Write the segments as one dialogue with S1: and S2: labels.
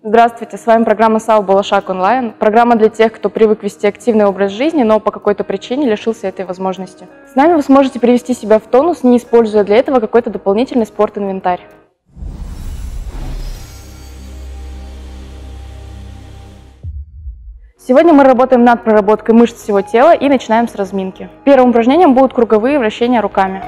S1: Здравствуйте, с вами программа САУ «Балашак онлайн». Программа для тех, кто привык вести активный образ жизни, но по какой-то причине лишился этой возможности. С нами вы сможете привести себя в тонус, не используя для этого какой-то дополнительный спорт-инвентарь. Сегодня мы работаем над проработкой мышц всего тела и начинаем с разминки. Первым упражнением будут круговые вращения руками.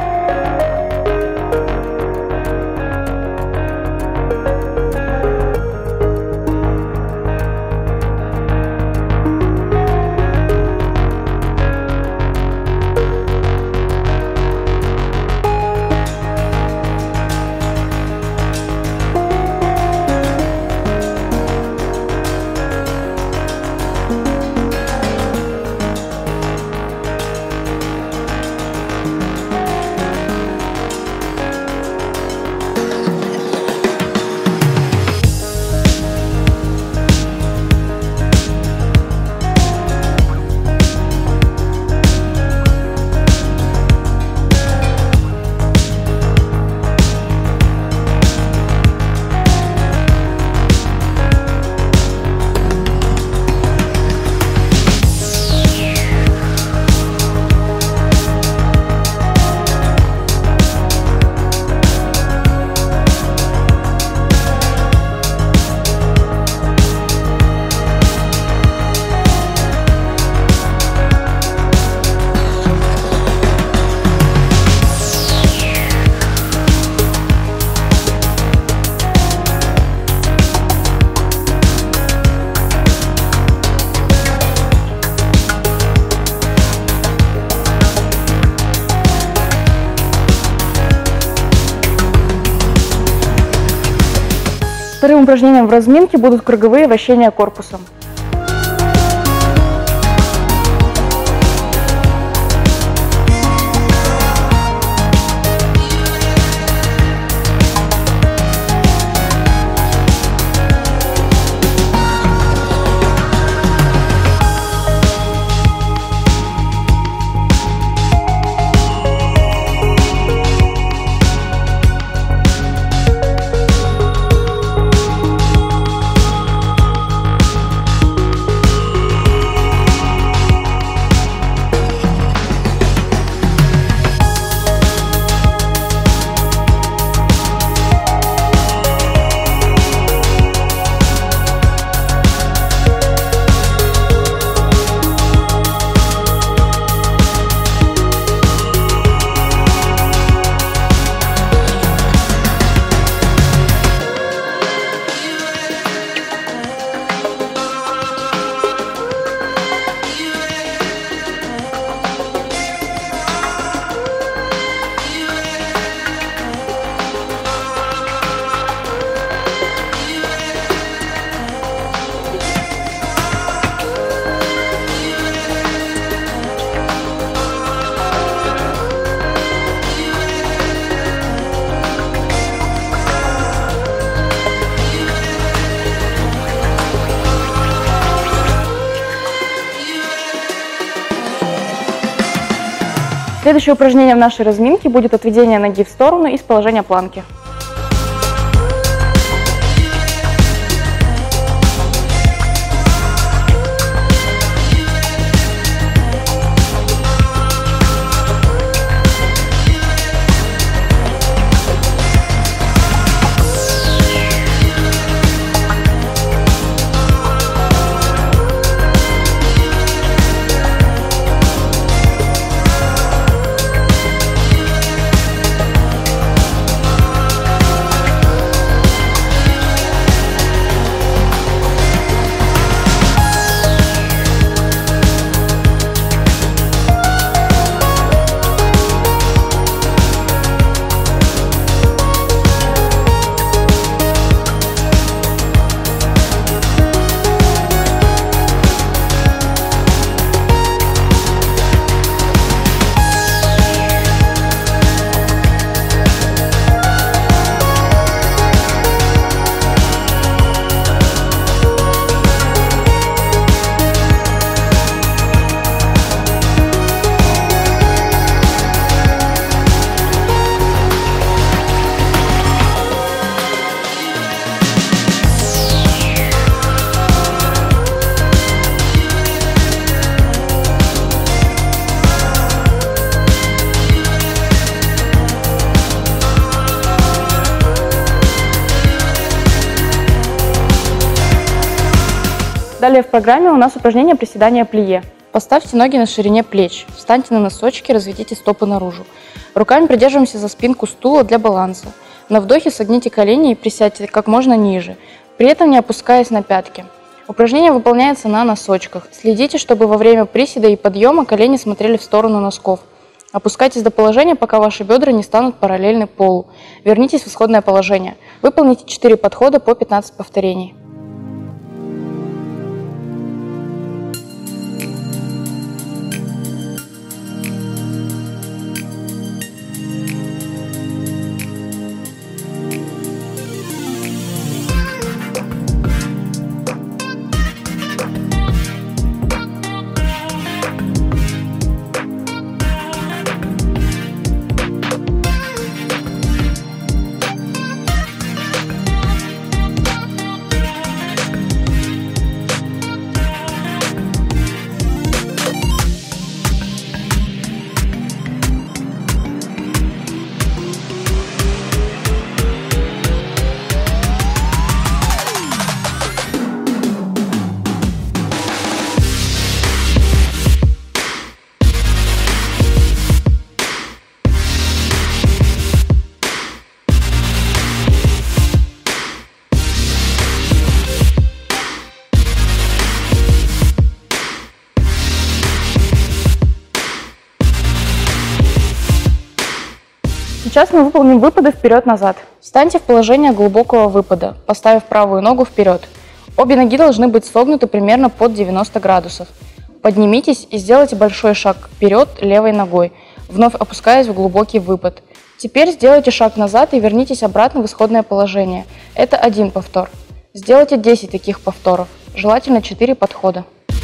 S1: Вторым упражнением в разминке будут круговые вращения корпусом. Следующее упражнение в нашей разминке будет отведение ноги в сторону из положения планки. Далее в программе у нас упражнение приседания плие. Поставьте ноги на ширине плеч, встаньте на носочки, разведите стопы наружу. Руками придерживаемся за спинку стула для баланса. На вдохе согните колени и присядьте как можно ниже, при этом не опускаясь на пятки. Упражнение выполняется на носочках. Следите, чтобы во время приседа и подъема колени смотрели в сторону носков. Опускайтесь до положения, пока ваши бедра не станут параллельны полу. Вернитесь в исходное положение. Выполните 4 подхода по 15 повторений. Сейчас мы выполним выпады вперед-назад. Встаньте в положение глубокого выпада, поставив правую ногу вперед. Обе ноги должны быть согнуты примерно под 90 градусов. Поднимитесь и сделайте большой шаг вперед левой ногой, вновь опускаясь в глубокий выпад. Теперь сделайте шаг назад и вернитесь обратно в исходное положение. Это один повтор. Сделайте 10 таких повторов, желательно 4 подхода.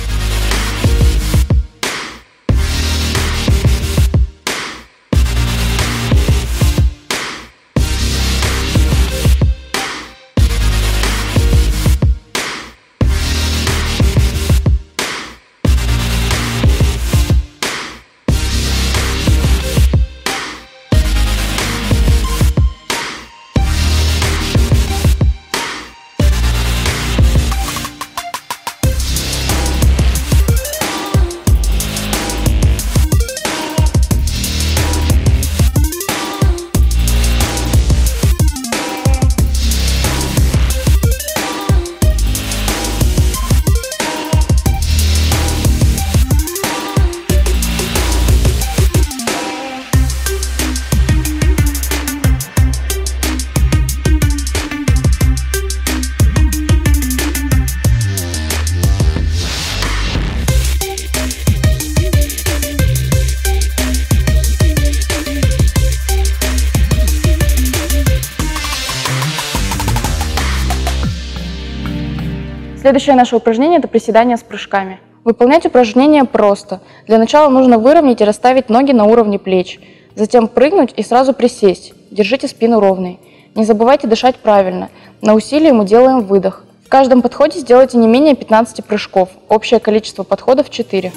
S1: Следующее наше упражнение – это приседание с прыжками. Выполнять упражнение просто. Для начала нужно выровнять и расставить ноги на уровне плеч. Затем прыгнуть и сразу присесть. Держите спину ровной. Не забывайте дышать правильно. На усилие мы делаем выдох. В каждом подходе сделайте не менее 15 прыжков. Общее количество подходов 4.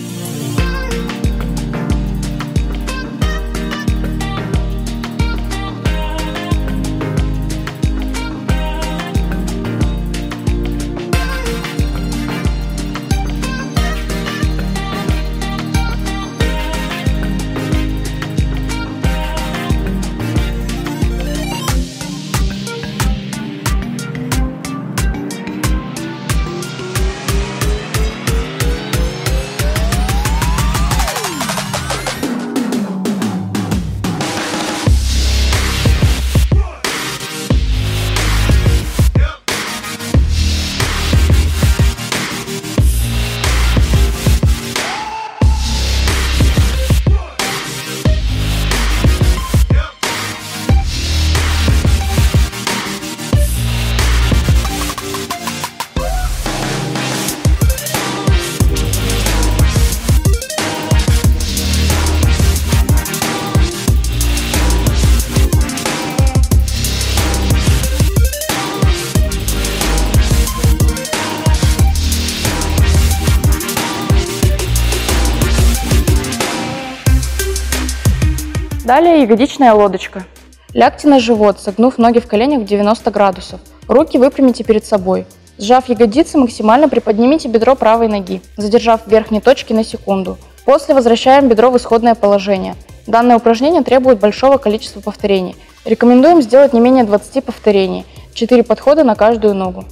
S1: Далее ягодичная лодочка. Лягте на живот, согнув ноги в коленях в 90 градусов. Руки выпрямите перед собой. Сжав ягодицы, максимально приподнимите бедро правой ноги, задержав в верхней точке на секунду. После возвращаем бедро в исходное положение. Данное упражнение требует большого количества повторений. Рекомендуем сделать не менее 20 повторений, 4 подхода на каждую ногу.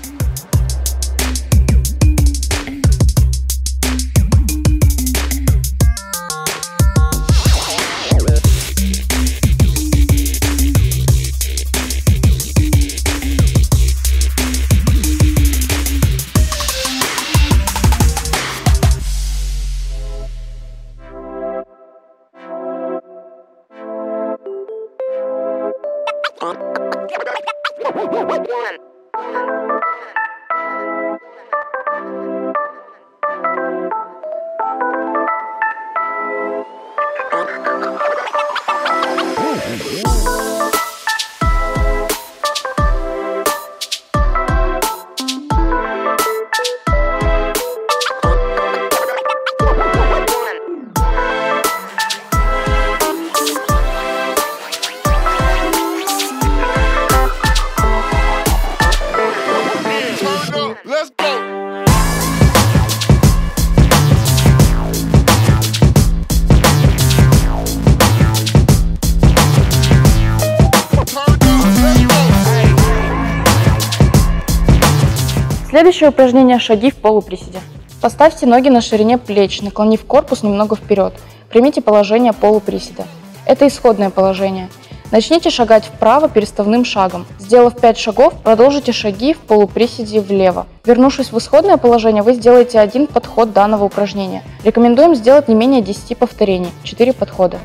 S1: Следующее упражнение – шаги в полуприседе. Поставьте ноги на ширине плеч, наклонив корпус немного вперед. Примите положение полуприседа. Это исходное положение. Начните шагать вправо переставным шагом. Сделав 5 шагов, продолжите шаги в полуприседе влево. Вернувшись в исходное положение, вы сделаете один подход данного упражнения. Рекомендуем сделать не менее 10 повторений, 4 подхода.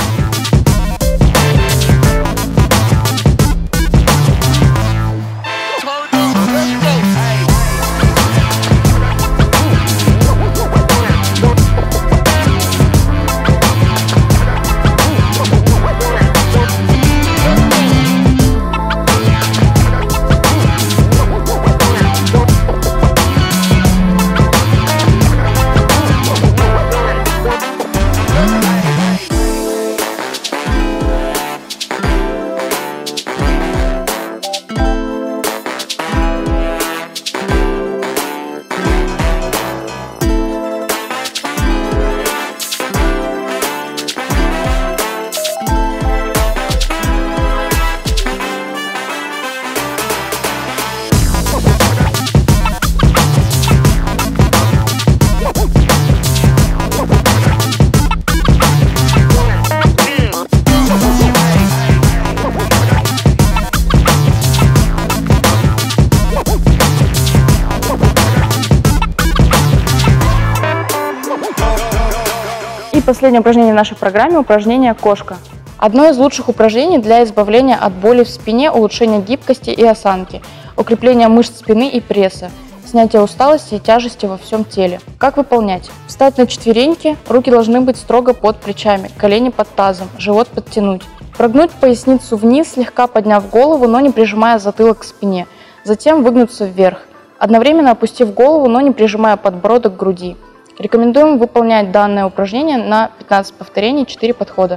S1: И последнее упражнение в нашей программе – упражнение «Кошка». Одно из лучших упражнений для избавления от боли в спине, улучшения гибкости и осанки, укрепления мышц спины и пресса, снятия усталости и тяжести во всем теле. Как выполнять? Встать на четвереньки, руки должны быть строго под плечами, колени под тазом, живот подтянуть. Прогнуть поясницу вниз, слегка подняв голову, но не прижимая затылок к спине. Затем выгнуться вверх, одновременно опустив голову, но не прижимая подбородок к груди. Рекомендуем выполнять данное упражнение на 15 повторений, 4 подхода.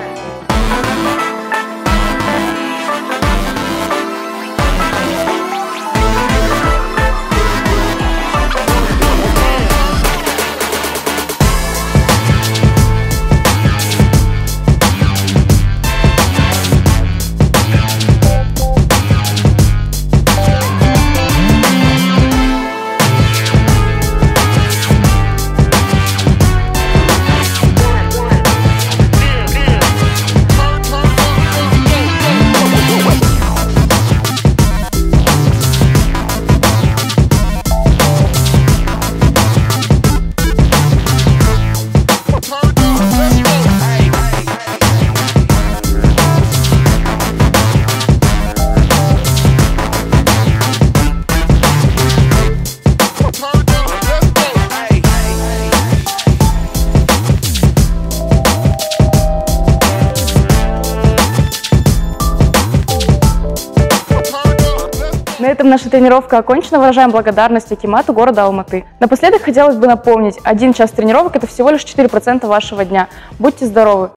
S1: На этом наша тренировка окончена. Выражаем благодарность Акимату города Алматы. Напоследок хотелось бы напомнить, 1 час тренировок – это всего лишь 4% вашего дня. Будьте здоровы!